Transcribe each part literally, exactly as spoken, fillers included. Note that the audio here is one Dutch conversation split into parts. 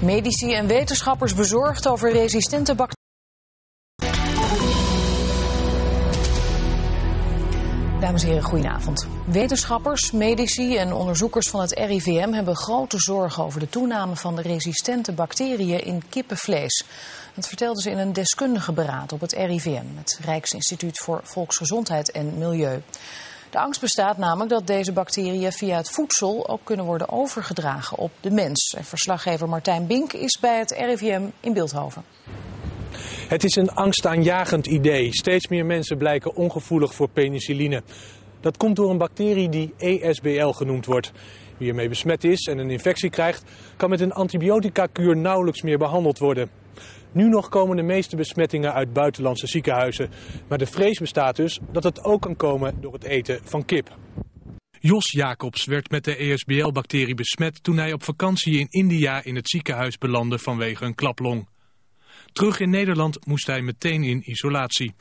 Medici en wetenschappers bezorgd over resistente bacteriën. Dames en heren, goedenavond. Wetenschappers, medici en onderzoekers van het R I V M hebben grote zorgen over de toename van de resistente bacteriën in kippenvlees. Dat vertelden ze in een deskundige beraad op het R I V M, het Rijksinstituut voor Volksgezondheid en Milieu. De angst bestaat namelijk dat deze bacteriën via het voedsel ook kunnen worden overgedragen op de mens. En verslaggever Martijn Bink is bij het R I V M in Bilthoven. Het is een angstaanjagend idee. Steeds meer mensen blijken ongevoelig voor penicilline. Dat komt door een bacterie die E S B L genoemd wordt. Wie ermee besmet is en een infectie krijgt, kan met een antibiotica-kuur nauwelijks meer behandeld worden. Nu nog komen de meeste besmettingen uit buitenlandse ziekenhuizen. Maar de vrees bestaat dus dat het ook kan komen door het eten van kip. Jos Jacobs werd met de E S B L-bacterie besmet toen hij op vakantie in India in het ziekenhuis belandde vanwege een klaplong. Terug in Nederland moest hij meteen in isolatie.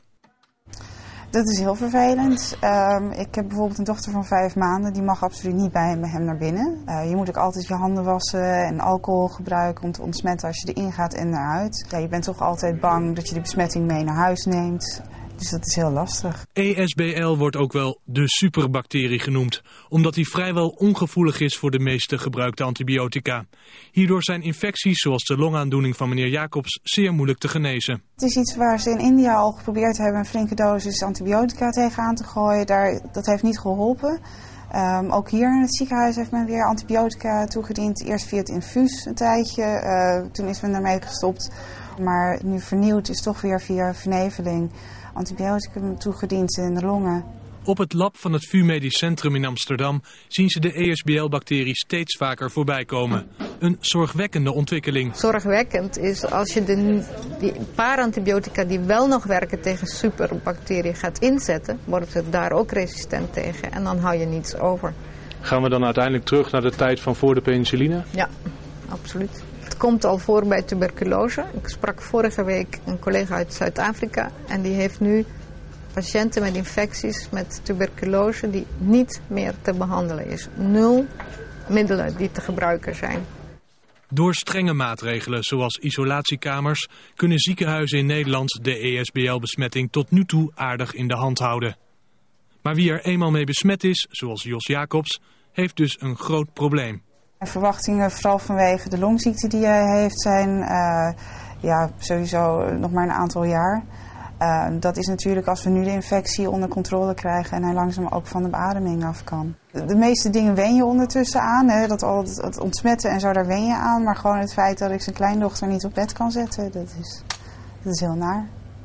Dat is heel vervelend. Um, ik heb bijvoorbeeld een dochter van vijf maanden. Die mag absoluut niet bij hem naar binnen. Uh, je moet ook altijd je handen wassen en alcohol gebruiken om te ontsmetten als je erin gaat en naar uit. Ja, je bent toch altijd bang dat je de besmetting mee naar huis neemt. Dus dat is heel lastig. E S B L wordt ook wel de superbacterie genoemd, omdat die vrijwel ongevoelig is voor de meeste gebruikte antibiotica. Hierdoor zijn infecties zoals de longaandoening van meneer Jacobs zeer moeilijk te genezen. Het is iets waar ze in India al geprobeerd hebben een flinke dosis antibiotica tegenaan te gooien. Daar, dat heeft niet geholpen. Um, ook hier in het ziekenhuis heeft men weer antibiotica toegediend. Eerst via het infuus een tijdje, uh, toen is men daarmee gestopt. Maar nu vernieuwd is toch weer via verneveling antibioticum toegediend in de longen. Op het lab van het V U Medisch Centrum in Amsterdam zien ze de E S B L-bacterie steeds vaker voorbij komen. Een zorgwekkende ontwikkeling. Zorgwekkend is als je de die paar antibiotica die wel nog werken tegen superbacteriën gaat inzetten, wordt het daar ook resistent tegen en dan hou je niets over. Gaan we dan uiteindelijk terug naar de tijd van voor de penicilline? Ja, absoluut. Het komt al voor bij tuberculose. Ik sprak vorige week een collega uit Zuid-Afrika en die heeft nu patiënten met infecties met tuberculose die niet meer te behandelen is. Nul middelen die te gebruiken zijn. Door strenge maatregelen zoals isolatiekamers kunnen ziekenhuizen in Nederland de E S B L-besmetting tot nu toe aardig in de hand houden. Maar wie er eenmaal mee besmet is, zoals Jos Jacobs, heeft dus een groot probleem. De verwachtingen, vooral vanwege de longziekte die hij heeft, zijn uh, ja, sowieso nog maar een aantal jaar. Uh, dat is natuurlijk als we nu de infectie onder controle krijgen en hij langzaam ook van de beademing af kan. De, de meeste dingen wen je ondertussen aan, hè, dat al het, het ontsmetten en zo, daar wen je aan. Maar gewoon het feit dat ik zijn kleindochter niet op bed kan zetten, dat is, dat is heel naar.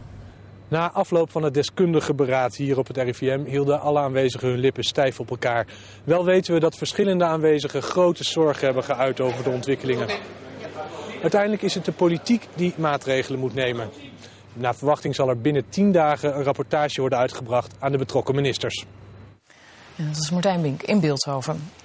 Na afloop van het deskundige beraad hier op het R I V M hielden alle aanwezigen hun lippen stijf op elkaar. Wel weten we dat verschillende aanwezigen grote zorgen hebben geuit over de ontwikkelingen. Uiteindelijk is het de politiek die maatregelen moet nemen. Na verwachting zal er binnen tien dagen een rapportage worden uitgebracht aan de betrokken ministers. En dat is Martijn Bink in Bilthoven.